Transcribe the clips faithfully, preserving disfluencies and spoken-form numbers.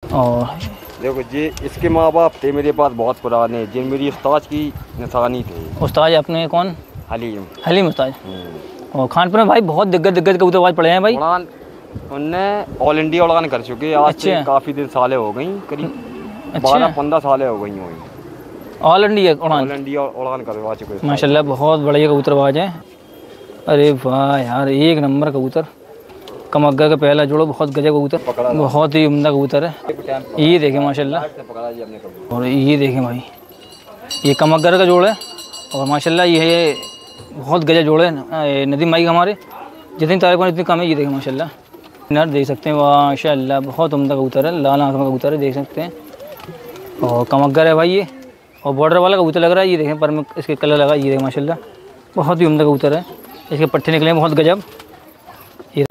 और देखो जी, इसके माँ बाप थे मेरे पास बहुत पुराने, जिन मेरी उस्ताद की निशानी थे। उस्ताद अपने कौन? हलीम। हलीम उस्ताद। और खानपुर में भाई बहुत दिग्गज दिग्गज कबूतरबाज पड़े हैं भाई। उड़ान उनने ऑल इंडिया उड़ान कर चुके, आज से काफ़ी दिन साले हो गई, करीब बारह पंद्रह सालें हो गई हुई। ऑल इंडिया उड़ान ऑल इंडिया उड़ान करवा चुके माशाल्लाह, बहुत बढ़िया कबूतरबाज हैं। अरे वाह यार, एक नंबर कबूतर। कमग्गा का पहला जोड़ो, बहुत गजब कबूतर, बहुत ही उम्दा कबूतर है। ये देखें माशाल्लाह, और ये देखें भाई, ये कमग्गर का जोड़ है और माशाल्लाह ये बहुत गजब जोड़ है। नदीम भाई हमारे जितनी तारीफ इतनी कम है। ये देखें माशाल्लाह, नर देख सकते हैं माशाल्लाह, बहुत उम्दा कबूतर है, लाल आँख में कबूतर है, देख सकते हैं। और कमग्गर है भाई ये, और बॉर्डर वाला कबूतर लग रहा है। ये देखें पर में इसके कलर लगा, ये देखें माशाल्लाह, बहुत ही उम्दा कबूतर है। इसके पट्टे निकले बहुत गजब। ये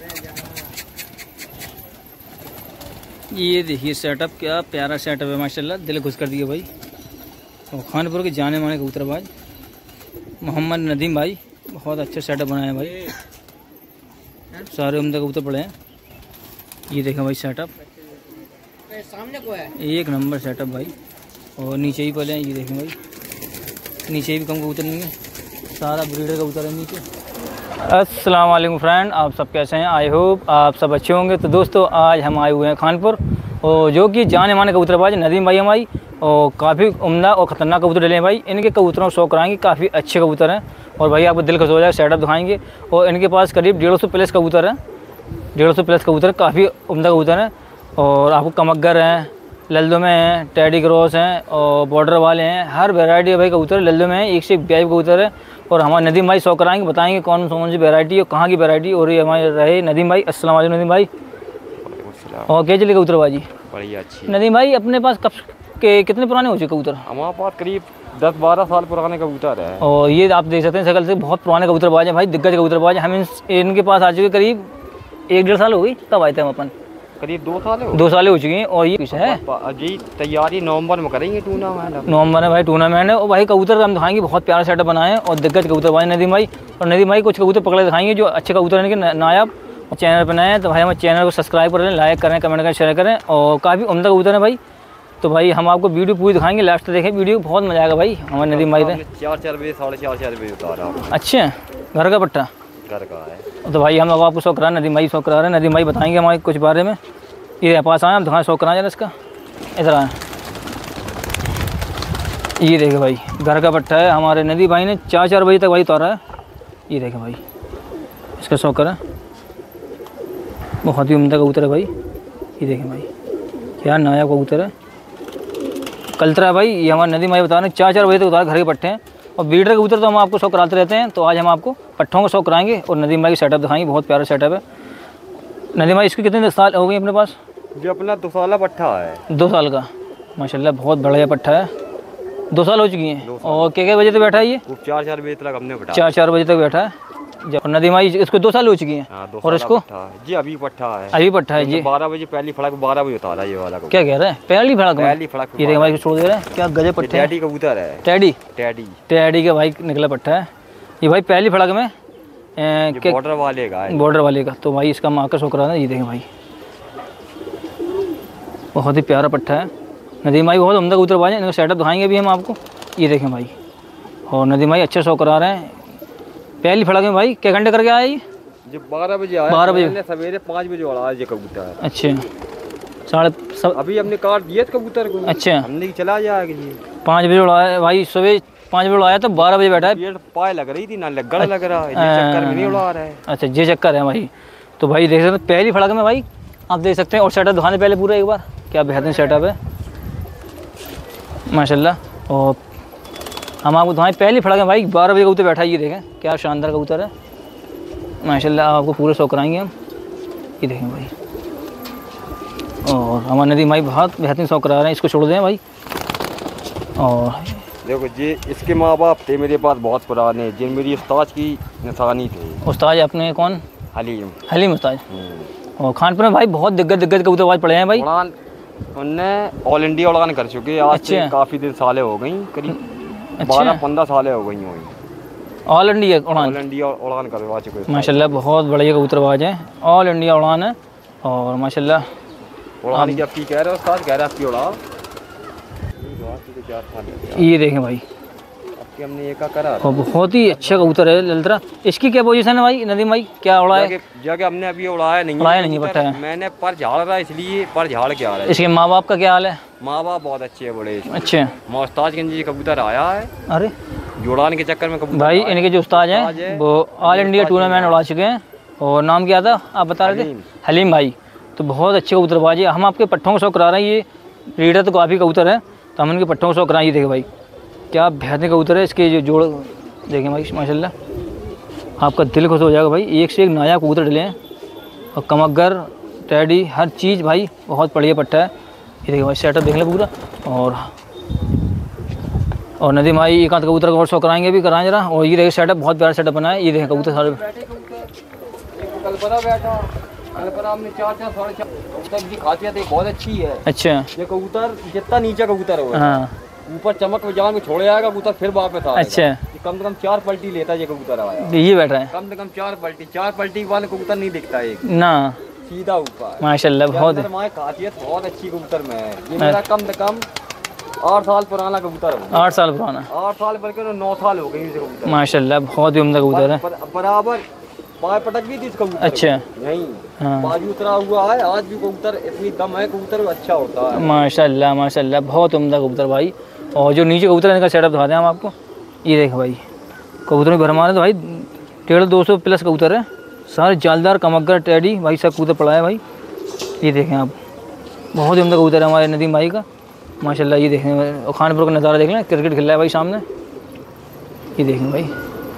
ये देखिए सेटअप, क्या प्यारा सेटअप है माशाल्लाह, दिल खुश कर दिया भाई। और खानपुर के जाने माने कबूतरबाज मोहम्मद नदीम भाई, बहुत अच्छा सेटअप बनाया भाई, सारे उम्दा कबूतर पड़े हैं। ये देखें भाई सेटअप, सामने को है एक नंबर सेटअप भाई। और नीचे ही पहले ये देखें भाई, नीचे भी कम कबूतर नहीं है, सारा ब्रीडर कबूतर है नीचे। अस्सलाम वालेकुम फ्रेंड, आप सब कैसे हैं? आई होप आप सब अच्छे होंगे। तो दोस्तों आज हम आए हुए हैं खानपुर, और जो कि जाने माने कबूतरबाज नदीम भाई हमारी, और काफ़ी उम्दा और ख़तरनाक कबूतर डले हैं भाई। इनके कबूतरों को शो कराएंगे, काफ़ी अच्छे कबूतर हैं और भाई आपको दिल खुश हो जाएगा, सेटअप दिखाएंगे। और इनके पास करीब डेढ़ सौ प्लस कबूतर हैं, डेढ़ सौ प्लस कबूतर, काफ़ी उम्दा कबूतर हैं। और आपको कमग्गर हैं, लल्दो में हैं, टेडी क्रॉस हैं, और बॉर्डर वाले हैं, हर वैरायटी है भाई कबूतर लल्दो में है। एक से एक ब्याज कबूतर है। और हमारे नदीम भाई शो कराएंगे, बताएंगे कौन कौन सी वैरायटी और कहाँ की वैरायटी। और ये हमारे रहे नदीम भाई। अस्सलाम वालेकुम नदीम भाई। और क्या चलिए कबूतरबाजी? बढ़िया अच्छी। नदीम भाई अपने पास कब के कितने पुराने हो चुके कबूतर? हमारे पास करीब दस बारह साल पुराने कबूतर है। और ये आप देख सकते हैं शकल से बहुत पुराने कबूतरबाज हैं भाई, दिग्गज कबूतरबाज हैं। हम इनके पास आ चुके करीब एक डेढ़ साल हो गई। कब आए थे हम अपन? करीब दो साल हो दो साल हो चुकी हैं। और ये है जी तैयारी नवंबर में करेंगे टूर्नामेंट। नवंबर में भाई टूर्नामेंट है। और भाई कबूतर हम दिखाएंगे, बहुत प्यारा सेटअप बनाए हैं और दिग्गज कबूतरबाज नदीम भाई। और नदीम भाई कुछ कबूतर पकड़े दिखाएंगे जो अच्छे कबूतर हैं कि नायाब। चैनल पर नए हैं तो भाई हमारे चैनल को सब्सक्राइब करें, लाइक करें, कमेंट करें, शेयर करें। और काफ़ी उम्दा कबूतर है भाई। तो भाई हम आपको वीडियो पूरी दिखाएंगे, लास्ट तक देखें वीडियो, बहुत मजा आएगा भाई। हमारे नदीम भाई ने चार चार बजे साढ़े चार चार बजे उतारा। अच्छे हैं, घर का पट्टा घर का है। तो भाई हम लोग आपको शो करा, नदीम भाई शो करा रहे हैं। नदीम भाई बताएंगे हमारे कुछ बारे में। ये पास आए, हम दिखाएं शो कराएं जरा इसका, इधर आए। ये देखे भाई घर का पट्टा है, हमारे नदीम भाई ने चार चार बजे तक भाई उतारा है। ये देखे भाई इसका शो करा, बहुत ही उम्दा कबूतर है भाई। ये देखें भाई क्या नायाब कबूतर है, कल्तरा है भाई। ये हमारे नदीम भाई बता रहे हैं चार चार बजे तक उतार घर के पट्टे हैं। और ब्रीडर कबूतर तो हम आपको शो कराते रहते हैं। तो आज हम आपको पट्ठों को शो कराएंगे और नदीम भाई की सेटअप दिखाएंगे, बहुत प्यारा सेटअप है। नदीम भाई इसके कितने साल हो गए अपने पास? जो अपना दो साल पट्ठा है। दो साल का माशाल्लाह, बहुत बढ़िया पट्ठा है। दो साल हो चुकी हैं। और क्या क्या बजे तक बैठा है ये? चार चार बजे तक हमने बैठा, चार चार बजे तक बैठा है। जब नदीम भाई इसको दो साल हो चुकी हैं। हाँ, और इसको जी अभी पट्ठा है, अभी पट्ठा है जी। बारह बजे पहली फड़क बारह बजे उतारा ये वाला। क्या कह रहे हैं? पहली फड़क पहली फड़क। ये देखिए भाई छोड़ दे रहे हैं, क्या गजब पट्टा है। टैडी कबूतर है, टैडी टैडी टैडी का भाई निकला पट्टा है ये भाई, पहली फड़क में बॉर्डर वाले का है, बॉर्डर वाले का। तो भाई इसका मार्कर शो करा था। ये देखें भाई बहुत ही प्यारा पट्टा है। नदीम भाई बहुत उम्दा कबूतरबाज है, इनका सेटअप दिखाएंगे अभी हम आपको। ये देखें भाई, और नदीम भाई अच्छा शो करा रहे हैं। पहली फड़क में भाई क्या घंटे करके आया ये? जो बारह बजे आया, बारह बजे सवेरे पाँच बजे उड़ा ये कबूतर। अच्छा साढ़े सब अभी हमने काट दिया कबूतर को। अच्छा हमने चला जाएगा जी। पाँच बजे उड़ाया भाई, सुबह पाँच बजे उड़ाया तो बारह बजे बैठा है। पाए लग रही थी ना, लगड़ लग रहा है, ये चक्कर में नहीं उड़ा रहा है। अच्छा ये चक्कर है भाई। तो भाई देख सकते हैं पहली फड़क में भाई आप देख सकते हैं। और सेटअप दिखाने पहले पूरा एक बार, क्या बेहतरीन सेटअप है माशाल्लाह। और हम आपको दिखाएं पहली फड़क में भाई बारह बजे कबूतर बैठा है। ये देखें क्या शानदार कबूतर है माशाल्लाह, आपको पूरे शो कराएंगे हम। ये देखें भाई, और हमारे नदीम भाई बहुत बेहतरीन शो करा रहे हैं। इसको छोड़ दें भाई। और देखो जी, इसके माँ बाप थे मेरे पास बहुत पुराने, जिन मेरी उस्ताद की निशानी थे। उस्ताद अपने कौन? हलीम। हलीम उस्ताद। और खानपुर में भाई बहुत दिग्गज दिग्गज कबूतरबाज पड़े हैं भाई। उड़ान उनने ऑल इंडिया उड़ान कर चुके, आज से काफ़ी दिन सालें हो गई, करीब बारह पंद्रह सालें हो गई हुई। ऑल इंडिया उड़ान, ऑल इंडिया उड़ान करवा चुके माशाल्लाह, बहुत बढ़िया कबूतरबाज हैं। ऑल इंडिया उड़ान है और माशाल्लाह उड़ाने की आपकी कह रहे हो उस्ताद, कह रहे आपकी उड़ा। ये देखें भाई, आपकी हमने एक का करा, और बहुत ही अच्छा कबूतर है ललतरा। इसकी क्या पोजीशन है भाई नदीम भाई, क्या उड़ा है? जगह हमने अभी उड़ाया नहीं, उड़ाया नहीं पट्टा है, मैंने पर झाड़ रहा इसलिए पर झाड़ के आ रहा है। इसके माँ बाप का क्या हाल है? माँ बाप बहुत अच्छे है, बड़े अच्छे। मोहताजगंज जी कबूतर आया है, अरे उड़ाने के चक्कर में कबूतर भाई। इनके जो उस्ताद हैं वो ऑल इंडिया टूर्नामेंट उड़ा चुके हैं, और नाम क्या था आप बता रहे थे? हलीम भाई। तो बहुत अच्छे कबूतरबाज है। हम आपके पट्ठों को शौक करा रहे हैं, ये ब्रीडर तो काफ़ी कबूतर है, तो हम इनके पट्ठों को शौक कराएं। ये देखे भाई क्या बेहतरीन कबूतर है, इसके जो जोड़ देखें भाई माशाल्लाह, आपका दिल खुश हो जाएगा भाई। एक से एक नायाब कबूतर डले हैं, और कमगर टैडी हर चीज़ भाई बहुत बढ़िया पट्टा है। ये देखिए भाई सेटअप देख लें पूरा। और और नदीम भाई एक आध कबूतर का और शौक कराएंगे भी, कराएं जरा। और ये देखिए सेटअप बहुत प्यारा सेटअप बना है। ये देखें कबूतर सारे हमने चार चार साढ़े चार कबूतर की खासियत बहुत अच्छी है। अच्छा, ये कबूतर जितना नीचे कबूतर है हाँ, ऊपर चमक में जान में छोड़ जाएगा कबूतर, फिर वापस आएगा। अच्छा, कम से कम चार पलटी लेता है ये कबूतर आया, ये बैठ रहा है कम से कम चार पलटी। चार पलटी वाले कबूतर नहीं दिखता एक ना, सीधा ऊपर माशाल्लाह। बहुत खासियत बहुत अच्छी कबूतर में है। ये मेरा कम से कम आठ साल पुराना कबूतर है। आठ साल पुराना? आठ साल बल्कि नौ साल हो गए कबूतर माशाल्लाह, बहुत ही उम्दा कबूतर है। बराबर पाए पटक भी थी इस कबूतर। अच्छा, नहीं हाँ, बाजू उतरा हुआ है। आज भी कबूतर इतनी दम है, कबूतर अच्छा होता है माशाल्लाह माशाल्लाह, बहुत उम्दा कबूतर भाई। और जो नीचे कबूतर इनका सेटअप दिखाते हैं हम आपको। ये देखें भाई कबूतर में भरमार है तो भाई डेढ़ दो सौ प्लस कबूतर है, सारे जालदार कमगर टैडी भाई सब कबूतर पड़ा है भाई। ये देखें आप, बहुत ही उम्दा कबूतर है हमारे नदीम भाई का माशाल्लाह। ये देखें, और खानपुर का नज़ारा देख लें, क्रिकेट खेल रहा है भाई सामने। ये देखें भाई,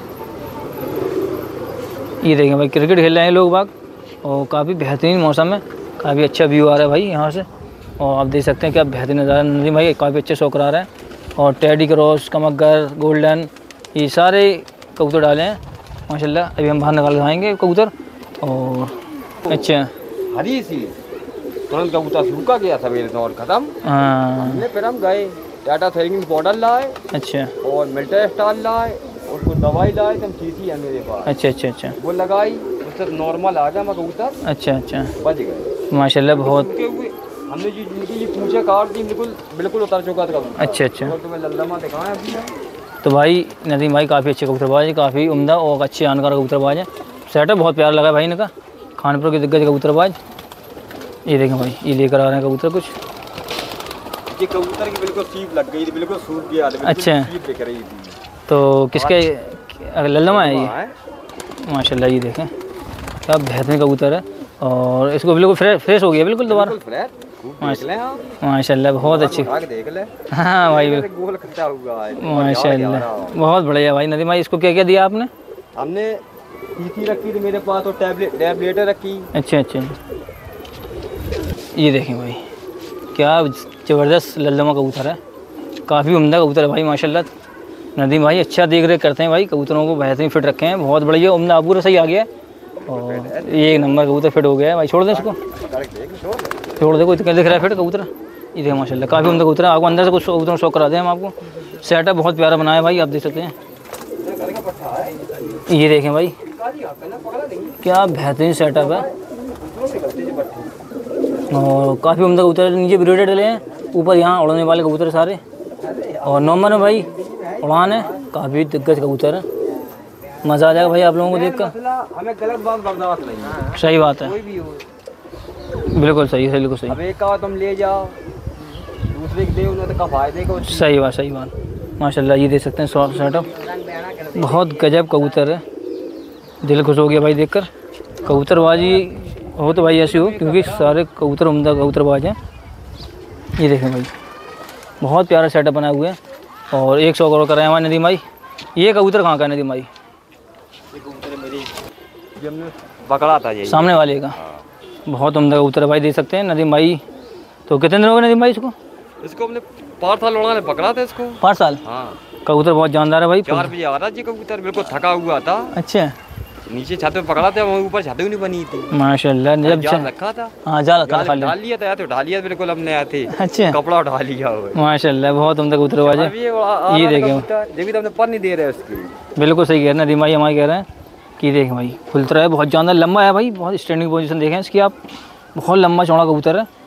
ये देखें भाई क्रिकेट खेल रहे हैं लोग बाग, और काफ़ी बेहतरीन मौसम है, काफ़ी अच्छा व्यू आ रहा है भाई यहाँ से। और आप देख सकते हैं क्या बेहतरीन नज़ारा, नदीम भाई काफ़ी अच्छे शौक आ रहा है। और टैडी क्रॉस, कमगर, गोल्डन, ये सारे कबूतर डाले हैं माशाल्लाह। अभी हम बाहर निकाल दिखाएंगे कबूतर। और अच्छा, हरी सी तुरंत कबूतर सूखा गया सवेरे से और खत्म। हाँ, फिर हम गए टाटा थेरेपी पाउडर लाए, अच्छा, और मिल्टा स्टाल लाए, और कुछ दवाई लाए, तुम चीज़ी है मेरे पास। अच्छा अच्छा अच्छा, वो लगाई, उससे नॉर्मल आ गया मैं कबूतर। अच्छा अच्छा, बच गए माशाल्लाह। बहुत हमने जो जिनकी ये पूछे काट दी, बिल्कुल बिल्कुल उतर चुका था कबूतर। अच्छा अच्छा। और तुम्हें लल्लमा दिखाएं अभी। तो भाई नदीम भाई काफ़ी अच्छे कबूतरबाज है, काफ़ी उम्दा और अच्छे जानकार कबूतरबाज है। सेटअप बहुत प्यारा लगा भाई इनका, खानपुर के दिग्गज कबूतरबाज। ये देखें भाई, ये लेकर आ रहे हैं कबूतर कुछ। ये कबूतर की बिल्कुल सीप लग गई थी, बिल्कुल सूख गया था, अच्छा, सीप दिख रही थी। तो किसके लल्लमा है ये? माशाल्लाह, ये देखें क्या बेहतरीन कबूतर है, और इसको बिल्कुल फ्रेश फ्रेश हो गया बिल्कुल दोबारा माशाल्लाह। बहुत अच्छी, देख ले। हाँ भाई गोल कटा हुआ है माशाल्लाह, बहुत बढ़िया भाई। नदीम भाई इसको क्या क्या दिया आपने? हमने पीसी रखी थी मेरे पास, और टैबलेट टैबलेटर रखी। अच्छा अच्छा, ये देखें भाई क्या ज़बरदस्त लल्लमा कबूतर है, काफ़ी उम्दा कबूतर है भाई माशाल्लाह। नदीम भाई अच्छा देख रेख करते हैं भाई, कबूतरों को बेहतरीन फिट रखे हैं, बहुत बढ़िया उम्दा। अबूरा सही आ गया है, और एक नंबर कबूतर फिट हो गया है भाई। छोड़ दें इसको, छोड़ दे, कोई तो दिख रहा है फिट कबूतर। ये देखिए माशाल्लाह काफ़ी उम्दा कबूतर है। आपको अंदर से कुछ कबूतरों शौक करा दें हम आपको। सेटअप बहुत प्यारा बनाया है भाई, आप देख सकते हैं। ये देखें भाई क्या बेहतरीन सेटअप है, और काफ़ी उम्दा कबूतर नीचे ब्रीडर डले हैं, ऊपर यहाँ उड़ने वाले कबूतर सारे। और नंबर में भाई उड़ान है, काफ़ी दिग्गज कबूतर है, मज़ा आ जाएगा भाई आप लोगों को देखकर। हमें गलत बात बर्दाश्त नहीं। सही बात है, कोई भी हो बिल्कुल सही है, बिल्कुल सही। अब एक का तुम ले जाओ, दूसरे के दे उन्हें तो फायदे को। सही बात, सही बात माशाल्लाह। ये देख सकते हैं सॉफ्ट सेटअप, बहुत गजब कबूतर है, दिल खुश हो गया भाई देखकर। कबूतरबाजी हो तो भाई ऐसी हो, क्योंकि सारे कबूतर उम्दा कबूतरबाज हैं। ये देखें भाई बहुत प्यारा सेटअप बना हुआ है, और एक सौ करोड़ कराए हमारे नदीम भाई। ये कबूतर कहाँ का है नदीम भाई? ये कबूतर मेरी जब हमने पकड़ा था, ये सामने वाले का। बहुत उम्दा कबूतर है भाई, देख सकते हैं नदीम भाई। तो कितने दिन हो गए नदीम भाई इसको? इसको हमने पाँच साल उड़ाने पकड़ा था इसको। पाँच साल? हाँ। कबूतर बहुत जानदार है भाई। चार बजे आ रहा जी कबूतर, बिल्कुल थका हुआ था। अच्छा, नीचे छत पे पकड़ा था, वहाँ ऊपर छत भी नहीं बनी थी माशाल्लाह। जब जाल रखा था, हाँ जाल रखा था, डाल लिया था, तो उठा लिया बिल्कुल हमने आए थे। अच्छा, कपड़ा उठा लिया माशाल्लाह, बहुत उम्दा कबूतरबाज है। ये देखें, जब भी हमने पर नहीं दे रहे उसकी। बिल्कुल सही कह रहे हैं नदीम भाई, हमारे कह रहे हैं कि देखें भाई खुलता है, बहुत जानदार, लंबा है भाई, बहुत स्टैंडिंग पोजीशन देखें इसकी आप, बहुत लंबा चौड़ा कबूतर है,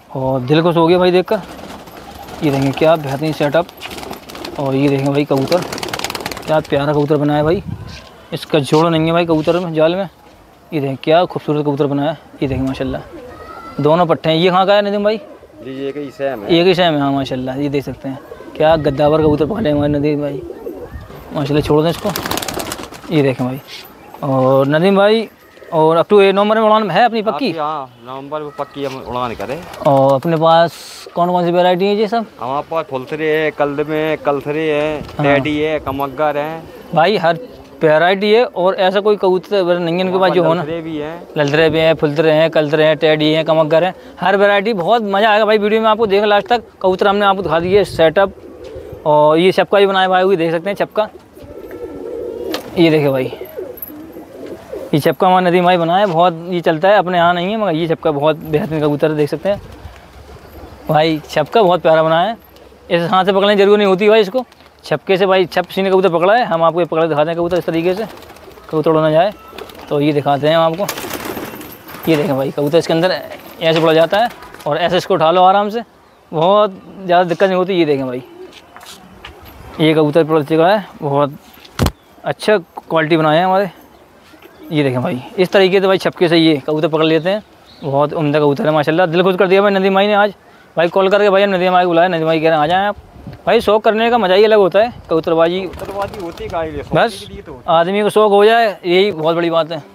और दिल खुश हो गया भाई देखकर। ये देखें क्या बेहतरीन सेटअप। और ये देखें भाई कबूतर, क्या प्यारा कबूतर बनाया भाई। इसका जोड़ नहीं है भाई कबूतर में, जाल में। ये देखें क्या खूबसूरत कबूतर बनाया। ये देखें माशाल्लाह दोनों पट्टे हैं। ये कहाँ का है नदीम भाई? जी एक ही सेम है। एक ही सेम है हाँ माशाल्लाह। ये देख सकते हैं क्या गद्दावर कबूतर पाले हमारे नदीम भाई माशाल्लाह। छोड़ दें इसको। ये देखें भाई। और नदीम भाई और अप टू नवंबर में उड़ान है अपनी पक्की? हाँ नवंबर में पक्की हम उड़ान करें। और अपने पास कौन कौन सी वैरायटी है ये सब? हमारे पास फुलथरे है, कल्द में कलथरे है, टेडी है, कमग्गर है भाई। हर वैरायटी है। और ऐसा कोई कबूतर नहीं है इनके पास जो हो ना। भी है, ललथरे भी हैं, फुलथरे हैं, कलथरे हैं, टेडी हैं, कमग्गर हैं, हर वैरायटी। बहुत मज़ा आएगा भाई वीडियो में आपको देख लास्ट तक। कबूतर हमने आपको दिखा दिए सेटअप। और ये चपका भी बनाया भाई, हुई देख सकते हैं चपका। ये देखे भाई ये चपका हमारे नदीम भाई बनाया है। बहुत ये चलता है अपने यहाँ नहीं है मगर ये चपका बहुत बेहतरीन कबूतर देख सकते हैं भाई। छपका बहुत प्यारा बनाया है। ऐसे हाथ से पकड़ने की जरूरत नहीं होती भाई इसको। छपके से भाई छप सीने कबूतर पकड़ा है। हम आपको पकड़ दिखाते हैं कबूतर इस तरीके से, कबूतर उड़ ना जाए। तो ये दिखाते हैं हम आपको। ये देखें भाई कबूतर इसके अंदर ऐसे पड़ा जाता है और ऐसे इसको उठा लो आराम से, बहुत ज़्यादा दिक्कत नहीं होती। ये देखें भाई ये कबूतर पड़ चुका है, बहुत अच्छा क्वालिटी बनाया है हमारे। ये देखें भाई इस तरीके से भाई छपके से ये कबूतर पकड़ लेते हैं। बहुत उम्दा कबूतर है माशाल्लाह। दिल खुश कर दिया भाई नदीम भाई ने आज। भाई कॉल करके भाई नदीम भाई को बुलाया। नदीम भाई कह रहे हैं आ जाएँ आप। भाई शौक करने का मज़ा ही अलग होता है। कबूतरबाजी कबूतरबाजी होती है गाड़ी बस आदमी को शौक हो जाए यही बहुत बड़ी बात है।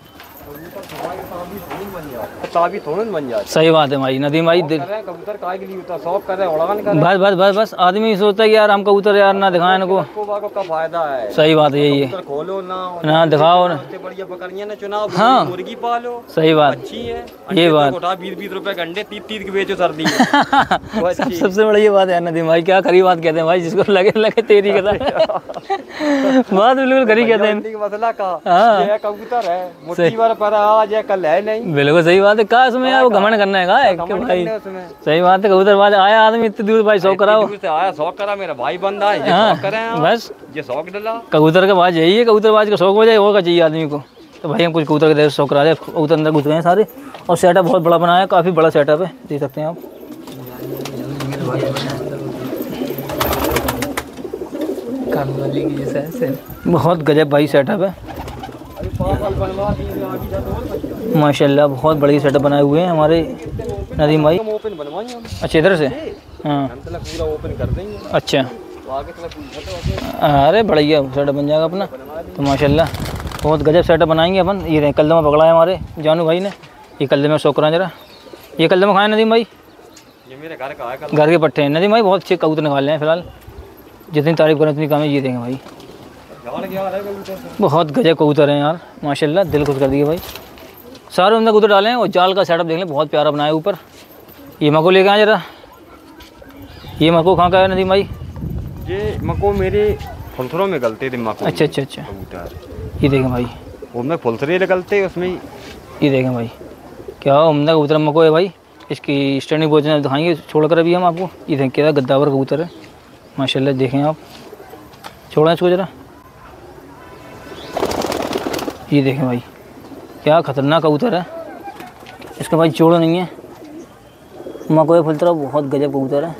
ताबी थोड़ा बन जाए। सही बात है भाई नदीम भाई। कबूतर काय के लिए होता है, शौक कर रहे हैं उड़ान कर रहे बस बस बस बस आदमी सोचता है कि यार हम कबूतर यार ना दिखाएं इनको। का फायदा है। सही बात है यही है। खोलो ना ना दिखाओ ना। बढ़िया पकड़िए ना चुनाव। हाँ मुर्गी पालो। सही बात अच्छी है ये बात। उठा बीस बीस रुपए घंटे तीस तीस के बेचो सर्दी में। सब, सबसे बड़ी ये बात है नदीम भाई। क्या खरी बात कहते हैं भाई, जिसको लगे लगे तेरी कहता है। बात बिल्कुल खरी कहते हैं। मसला का हाँ कबूतर है मुट्ठी भर पर आज है कल है नहीं। बिल्कुल सही बात है। का उसमें यार वो घमंड करना है का भाई। सही बात है। कबूतरबाज आया आदमी इतनी दूर भाई शौक कराओ। आया शौक करा मेरा भाई बंदा है। हाँ, शौक करें बस ये शौक डला। कबूतर का बाज यही है। कबूतरबाज का शौक हो जाए होगा चाहिए आदमी को। तो भाई हम कुछ कबूतर के शौक करा दे। कबूतर अंदर घुस गए हैं सारे। और सेटअप बहुत बड़ा बनाया है, काफ़ी बड़ा सेटअप है देख सकते हैं आप। बहुत गजब भाई सेटअप है माशाल्लाह। बहुत बड़ी सेटअप बनाए हुए हैं हमारे नदीम भाई। अच्छा इधर से हाँ अच्छा। अरे बढ़िया सेटअप बन जाएगा अपना तो माशाल्लाह। बहुत गजब सेटअप बनाएंगे अपन। ये कलदमा पकड़ा है हमारे जानू भाई ने। ये कलदमे शौक करा जरा। ये कलदमा खाए नदीम भाई? ये मेरे घर का है। घर के पट्टे हैं नदीम भाई। बहुत अच्छे कबूतर निकाल रहे हैं फिलहाल। जितनी तारीफ करें उतनी कम है। ये देंगे भाई बहुत गजब कबूतर हैं यार माशाल्लाह। दिल खुश कर दिए भाई। सारे उम्दा कबूतर डाले हैं। और जाल का सेटअप देख लें बहुत प्यारा बनाया ऊपर। ये मको लेके आए जरा। ये मको कहाँ का है नदीम भाई? ये मको मेरे फुलथरों में गलते थे मको। अच्छा अच्छा अच्छा। ये देखें भाई उनमें फुलथरे निकलते उसमें। ये देखें भाई क्या उम्दा कबूतर मको है भाई। इसकी स्टैंडिंग पोजीशन दिखाएंगे छोड़ कर अभी हम आपको। ये देखें क्या गद्दावर कबूतर है माशाल्लाह। देखें आप छोड़ें इसको ज़रा। ये देखें भाई क्या ख़तरनाक कबूतर है। इसका भाई जोड़ नहीं है। मकोए फुलतरा बहुत गजब कबूतर है।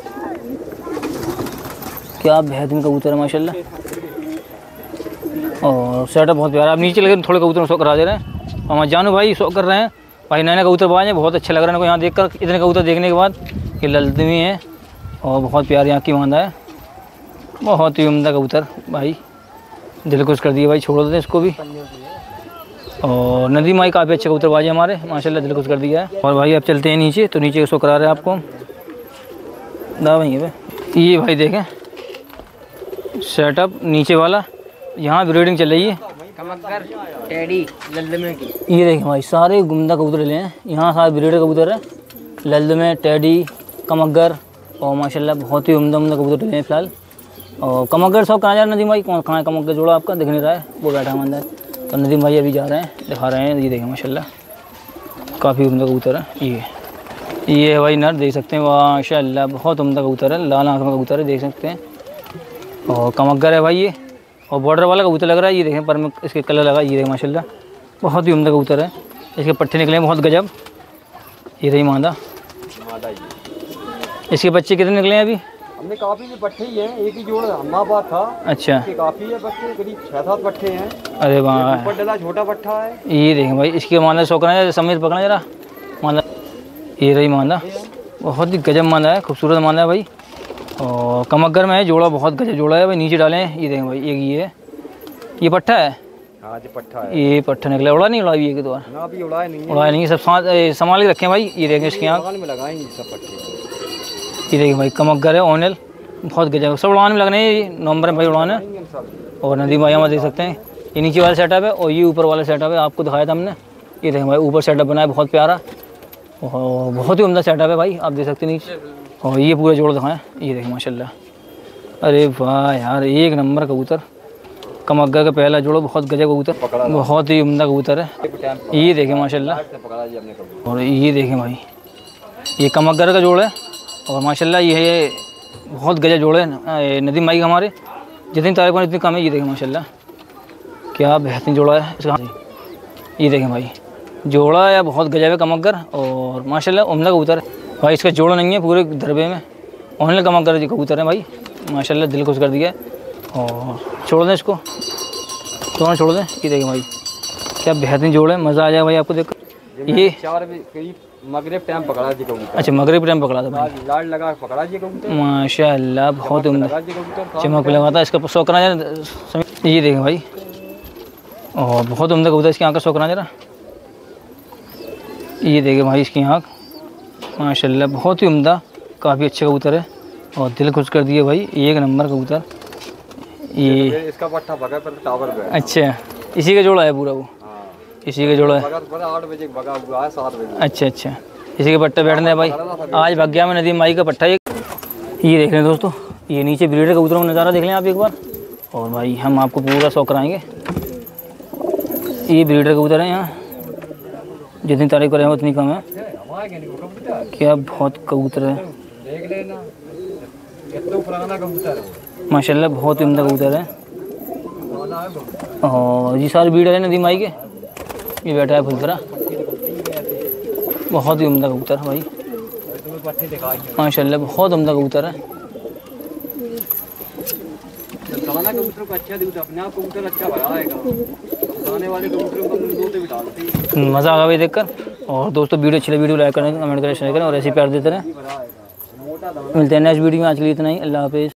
क्या बेहतरीन कबूतर है माशाल्लाह। और सेटअप बहुत प्यारा। अब नीचे लगे थोड़े कबूतर शो करा दे रहे हैं। हमारे जानू भाई शो कर रहे हैं भाई। नए नए कबूतर बाज हैं। बहुत अच्छा लग रहा है इनको यहाँ देख कर। इतने कबूतर देखने के बाद ये ललदमी है और बहुत प्यारी आँख की बांधा है। बहुत ही उम्दा कबूतर भाई। दिल खुश कर दिए भाई। छोड़ देते हैं इसको भी। और नदीम भाई काफ़ी अच्छे कबूतरबाजी हमारे माशाल्लाह। दिल खुश कर दिया है। और भाई अब चलते हैं नीचे। तो नीचे शो करा रहे हैं आपको दा भाई है। ये भाई देखें सेटअप नीचे वाला। यहाँ ब्रीडिंग चल रही है कमग्गर टेडी ललदमे की। ये देखें भाई सारे गुमदा कबूतर ले हैं यहाँ। सारे ब्रीडर कबूतर है। ललदमे टेडी कमग्गर और माशाल्लाह बहुत ही उम्दा उम्दा कबूतर ले हैं फिलहाल। और कमग्गर सब कहाँ जा रहे हैं नदीम भाई? कौन कहाँ कमग्गर जोड़ा आपका दिख नहीं रहा है वो बैठा है अंदर। तो नदीम भाई अभी जा रहे हैं दिखा रहे हैं। ये देखें माशाल्लाह काफ़ी उम्दा कबूतर है। ये ये है भाई नर देख सकते हैं माशाल्लाह। बहुत उम्दा कबूतर है। लाल आँख में कबूतर है देख सकते हैं। और कमग्गर है भाई ये। और बॉर्डर वाला कबूतर लग रहा है। ये देखें पर में इसके कलर लगा। ये देखें माशाल्लाह बहुत ही उम्दा कबूतर है। इसके पट्टे निकले हैं बहुत गजब। ये रही मादा मादा ही। इसके बच्चे कितने निकले हैं अभी? हमने काफ़ी भी पट्टे ही हैं, एक ही जोड़ अम्माबाद था। अच्छा, काफ़ी है बच्चे, करीब छः सात पट्टे हैं। अरे वाह, ऊपर डला छोटा पट्टा है। ये देखें भाई, इसके माला शौकना है, समेत पकड़ा जरा माला। ये रही माला, बहुत ही गजब माला है, खूबसूरत माला है भाई। और कमगर में है, जोड़ा बहुत गजब जोड़ा है भाई। नीचे डाले हैं, ये देखें भाई, एक ये है, ये पट्टा है। हाँ जी पट्टा है। ये पट्टा निकला, उड़ा नहीं उड़ा ये के द्वार ना, अभी उड़ाया नहीं है। उड़ाया नहीं है, सब संभाल के रखे हैं भाई। ये देखें इसकी आँख में लगाएंगे सब पट्टे। ये देखें भाई, कमगर है, ओनल बहुत गजब, सब उड़ान में लगने हैं, नवंबर में भाई उड़ान है। और नदी भाई हम देख सकते हैं, ये नीचे वाला सेटअप है और ये ऊपर वाला सेटअप है, आपको दिखाया था हमने। ये देखें भाई, ऊपर सेटअप बना है बहुत प्यारा और बहुत ही उम्दा सेटअप है भाई, आप देख सकते हैं नीचे। और ये पूरा जोड़ दिखाएं, ये देखें माशाल्लाह, अरे वाह यार, एक नंबर कबूतर, कमग्गा का पहला जोड़ा, बहुत गजब कबूतर, बहुत ही उम्दा कबूतर है। ये देखें माशाल्लाह, और ये देखें भाई, ये कमग्गर का जोड़ है और माशाल्लाह ये बहुत गजब जोड़ है। नदीम भाई हमारे जितनी तारीफ करें इतनी कम है। ये देखें माशाल्लाह, क्या बेहतरीन जोड़ा है इसका। ये देखें भाई, जोड़ा या बहुत गजब है कमग्गर और माशाल्लाह उम्दा कबूतर है भाई। इसका जोड़ा नहीं है पूरे दरबे में, ओनली कमग्गर जो कबूतर है भाई, माशाल्लाह दिल खुश कर दिया है। और छोड़ दें इसको, दोनों छोड़ दें। ये देखें भाई, क्या बेहतरीन जोड़ है, मज़ा आ जाएगा भाई आपको देखकर। ये चार करीब मगरिब टाइम पकड़ा जी कबूतर। अच्छा, मगरिब टाइम पकड़ा था भाई, लाड लगा पकड़ा जी कबूतर, माशाल्लाह बहुत उम्दा चमक लगा था इसका। शौक करा जरा, ये देखें भाई, और बहुत उम्दा कबूतर, इसकी आँख का शौक करा जरा। ये देखें भाई, इसकी आँख माशाल्लाह बहुत ही उम्दा, काफ़ी अच्छा कबूतर है और दिल खुश कर दिए भाई, एक नंबर कबूतर। ये इसका पट्टा भगा पर टावर पे। अच्छा, इसी का जोड़ा है पूरा वो? इसी का जोड़ा है। आठ बजे भगा हुआ है, सात बजे। अच्छा अच्छा, इसी के पट्टे बैठने हैं भाई। आज भाग्या में नदीम माई का पट्टा। ये ये देख रहे हैं दोस्तों, ये नीचे ब्रीडर कबूतरों का नज़ारा देख लें आप एक बार। और भाई हम आपको पूरा शौक कराएंगे। ये ब्रीडर कबूतर हैं, यहाँ जितनी तारीफ करें उतनी कम है। क्या बहुत कबूतर है, देख लेना, कितना पुराना कबूतर है माशाल्लाह, बहुत उम्दा कबूतर है। और ये सारे ब्रीडर है नदीम माई के। ये बैठा है फुलतरा, बहुत ही उम्दा कबूतर है भाई, माशाल्लाह बहुत उम्दा कबूतर है। कबूतर को अच्छा दूध अपने आप कबूतर अच्छा बनाएगा, खाने वाले कबूतरों को दूध भी डालते हैं। मज़ा आएगा भाई देखकर। और दोस्तों वीडियो अच्छी लगी, वीडियो लाइक करें, कमेंट करें, शेयर करें और ऐसे प्यार देते रहें। मिलते हैं नेक्स्ट वीडियो में, आज के लिए इतना ही, अल्लाह हाफिज़।